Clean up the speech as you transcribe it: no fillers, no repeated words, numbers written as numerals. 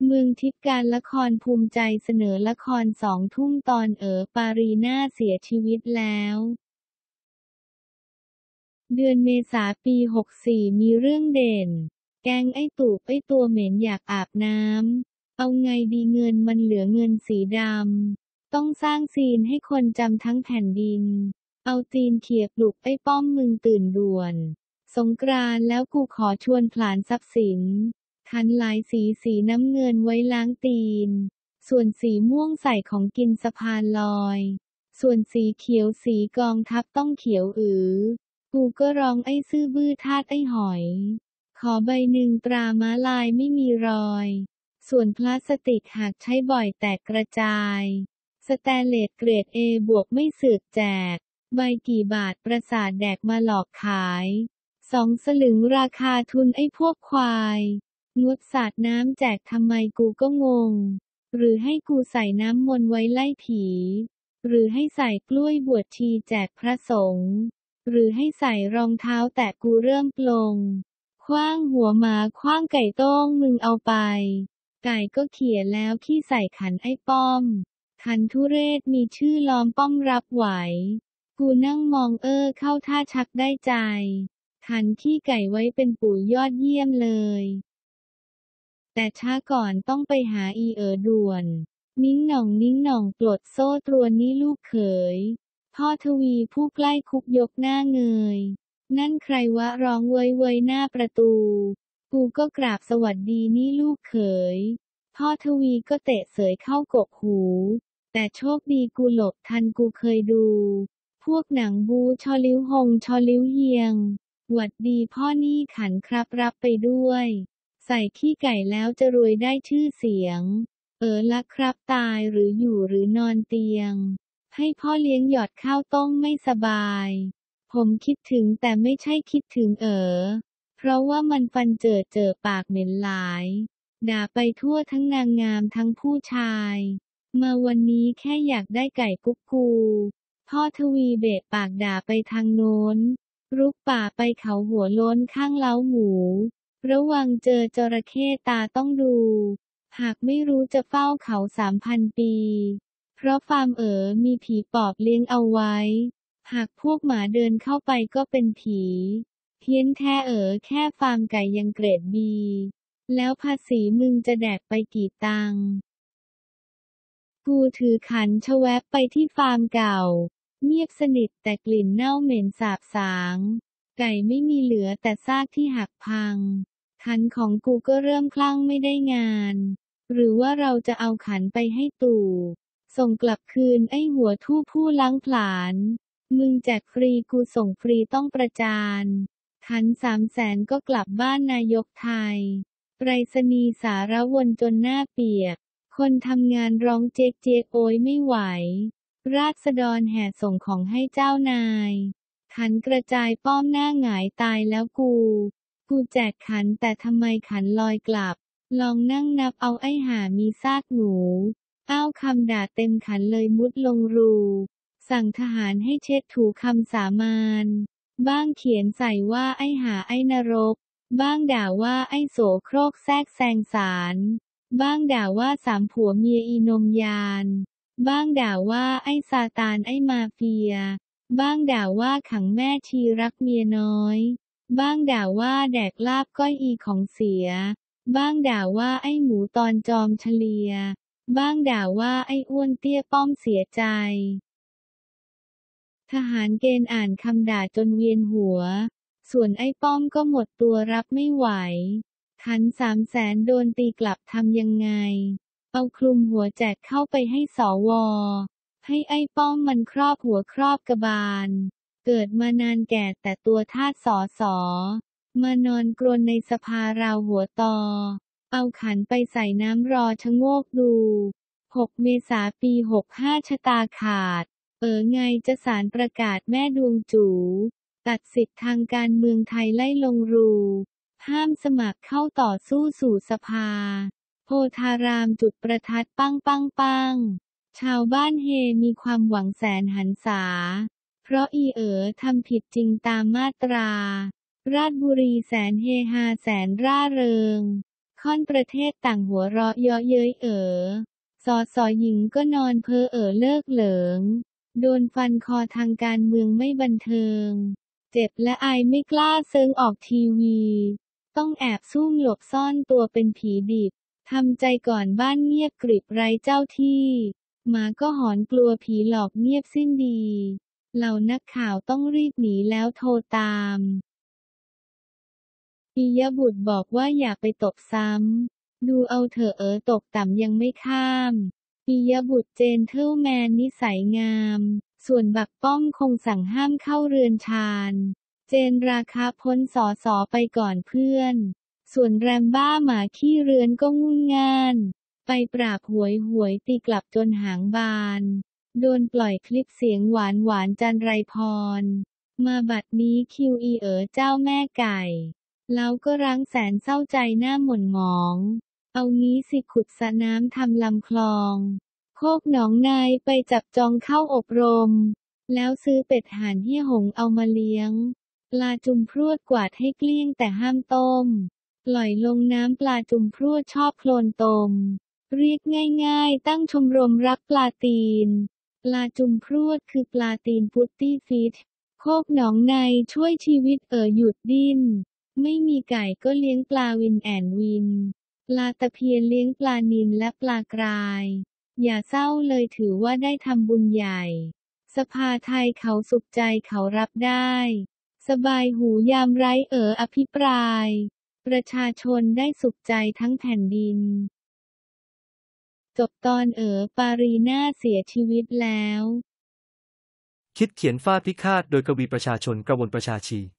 เมืองทิพย์การละครภูมิใจเสนอละคร2 ทุ่มตอนปารีน่าเสียชีวิตแล้ว เดือนเมษาปี 64 มีเรื่องเด่น แก๊งไอ้ตูบไอ้ตัวเหม็นอยากอาบน้ำ เอาไงดีเงินมันเหลือเงินสีดำ ต้องสร้างซีนให้คนจำทั้งแผ่นดิน เอาตีนเขี่ยปลุกไอ้ป้อมมึงตื่นด่วน สงกรานต์แล้วกูขอชวนผลาญทรัพย์สิน ขันหลายสีน้ำเงินไว้ล้างตีน ส่วนสีม่วงใส่ของกินสะพานลอย ส่วนสีเขียวสีกองทัพต้องเขียวกูก็ร้องไอ้ซื่อบื้อทาสไอ้หอย ขอใบหนึ่งตราม้าลายไม่มีรอย ส่วนพลาสติกหากใช้บ่อยแตกกระจาย สแตนเลสเกรด A บวกไม่สึกแจก ใบกี่บาทประสาทแดกมาหลอกขาย2 สลึงราคาทุนไอ้พวกควายงดสาดน้ำแจกทำไมกูก็งง หรือให้กูใส่น้ำมนต์ไว้ไล่ผี หรือให้ใส่กล้วยบวชชีแจกพระสงฆ์ หรือให้ใส่รองเท้าแตะกูเริ่มปลง ขว้างหัวหมาขว้างไก่โต้งมึงเอาไป ไก่ก็เขี่ยแล้วขี้ใส่ขันไอ้ป้อม ขันทุเรศมีชื่อล้อมป้อมรับไหว กูนั่งมองเข้าท่าชักได้ใจ ขันขี้ไก่ไว้เป็นปุ๋ยยอดเยี่ยมเลย แต่ช้าก่อนต้องไปหาด่วน นิ้งหน่องปลดโซ่ตรวนนี่ลูกเขย พ่อทวีผู้ใกล้คุกยกหน้าเงย นั่นใครวะร้องเว้ยหน้าประตู กูก็กราบสวัสดีนี่ลูกเขย พ่อทวีก็เตะเสยเข้ากกหู แต่โชคดีกูหลบทันกูเคยดู พวกหนังบูชอลิ้วหงชอลิ้วเฮียง หวัดดีพ่อนี่ขันครับรับไปด้วย ใส่ขี้ไก่แล้วจะรวยได้ชื่อเสียง ละครับตายหรืออยู่หรือนอนเตียง ให้พ่อเลี้ยงหยอดข้าวต้มไม่สบาย ผมคิดถึงแต่ไม่ใช่คิดถึงเพราะว่ามันฟันเจอปากเหม็นหลาย ด่าไปทั่วทั้งนางงามทั้งผู้ชาย มาวันนี้แค่อยากได้ไก่กุ๊กกู พ่อทวีเบะปากด่าไปทางโน้น รุกป่าไปเขาหัวโล้นข้างเล้าหมู ระวังเจอจระเข้ตาต้องดู หากไม่รู้จะเฝ้าเขา 3,000 ปี เพราะฟาร์มมีผีปอบเลี้ยงเอาไว้ หากพวกหมาเดินเข้าไปก็เป็นผี เพี้ยนแท้แค่ฟาร์มไก่ยังเกรด B แล้วภาษีมึงจะแดกไปกี่ตังค์ กูถือขันชะแวบไปที่ฟาร์มเก่า เงียบสนิทแต่กลิ่นเน่าเหม็นสาบสาง ไก่ไม่มีเหลือแต่ซากที่หักพัง ขันของกูก็เริ่มคลั่งไม่ได้งาน หรือว่าเราจะเอาขันไปให้ตู่ส่งกลับคืนไอ้หัวทู่ผู้ล้างผลาญ มึงแจกฟรีกูส่งฟรีต้องประจาน ขัน300,000ก็กลับบ้านนายกไทย ไปรษณีย์สารวนจนหน้าเปียก คนทำงานร้องเจ๊กโอยไม่ไหว ราษฎรแห่ส่งของให้เจ้านาย ขันกระจายป้อมหน้าหงายตายแล้วกูแจกขันแต่ทำไมขันลอยกลับ ลองนั่งนับเอาไอ้ห่ามีซากหนู อ้าวคำด่าเต็มขันเลยมุดลงรู สั่งทหารให้เช็ดถูคำสามัญ บ้างเขียนใส่ว่าไอ้ห่าไอ้นรก บ้างด่าว่าไอ้โสโครกแทรกแซงสาร บ้างด่าว่า3 ผัวเมียอีนมยาน บ้างด่าว่าไอ้ซาตานไอ้มาเฟีย บ้างด่าว่าขังแม่ชีรักเมียน้อย บ้างด่าว่าแดกลาบก้อยอีของเสีย บ้างด่าว่าไอ้หมูตอนจอมเฉลีย บ้างด่าว่าไอ้อ้วนเตี้ยป้อมเสียใจ ทหารเกณฑ์อ่านคำด่าจนเวียนหัว ส่วนไอ้ป้อมก็หมดตัวรับไม่ไหว ขัน300,000โดนตีกลับทำยังไง เอาคลุมหัวแจกเข้าไปให้สว ให้ไอ้ป้อมมันครอบหัวครอบกระบาล เกิดมานานแก่แต่ตัวทาสสมานอนกรนในสภาราวหัวตอ เอาขันไปใส่น้ำรอชะโงกดู 6 เมษาปี 65 ชะตาขาด ไงจะศาลประกาศแม่ดวงจู๋ ตัดสิทธิ์ทางการเมืองไทยไล่ลงรู ห้ามสมัครเข้าต่อสู้สู่สภา โพธารามจุดประทัดปัง ชาวบ้านเฮมีความหวังแสนหันษา เพราะทำผิดจริงตามมาตรา ราชบุรีแสนเฮฮาแสนร่าเริงค่อนประเทศต่างหัวเราะเยาะเย้ยสสหญิงก็นอนเพ้อเลิกเหลิงโดนฟันคอทางการเมืองไม่บันเทิงเจ็บและอายไม่กล้าเซิงออกทีวีต้องแอบซุ่มหลบซ่อนตัวเป็นผีดิบทำใจก่อนบ้านเงียบกริบไร้เจ้าที่หมาก็หอนกลัวผีหลอกเงียบสิ้นดีเหล่านักข่าวต้องรีบหนีแล้วโทรตามปิยบุตรบอกว่าอย่าไปตบซ้ำดูเอาเถอะตกต่ำยังไม่ข้ามปิยบุตรเจนเทิลแมนนิสัยงามส่วนบักป้อมคงสั่งห้ามเข้าเรือนชาญเจนราคาพ้นสอสอไปก่อนเพื่อนส่วนแรมบ้าหมาขี้เรือนก็งุ่นง่านไปปราบหวยตีกลับจนหางบานโดนปล่อยคลิปเสียงหวานจันไรพรมาบัดนี้QEเจ้าแม่ไก่แล้วก็รั้งแสนเศร้าใจหน้าหม่นหมองเอางี้สิขุดสระน้ำทำลำคลองโคกหนองนายไปจับจองเข้าอบรมแล้วซื้อเป็ดห่านเหี้ยหงเอามาเลี้ยงปลาจุมพรวดกวาดให้เกลี้ยงแต่ห้ามต้มปล่อยลงน้ำปลาจุมพรวดชอบโคลนตมเรียกง่ายๆตั้งชมรมรักปลาตีนปลาจุมพรวดคือปลาตีนพุตตี้ฟิชโคกหนองในช่วยชีวิตหยุดดิ้นไม่มีไก่ก็เลี้ยงปลาวินแอนวินปลาตะเพียนเลี้ยงปลานิลและปลากรายอย่าเศร้าเลยถือว่าได้ทำบุญใหญ่สภาไทยเขาสุขใจเขารับได้สบายหูยามไร้อภิปรายประชาชนได้สุขใจทั้งแผ่นดินจบตอนปารีนาเสียชีวิตแล้วคิดเขียนฟาดพิฆาตโดยกวีประชาชนกระวนประชาชี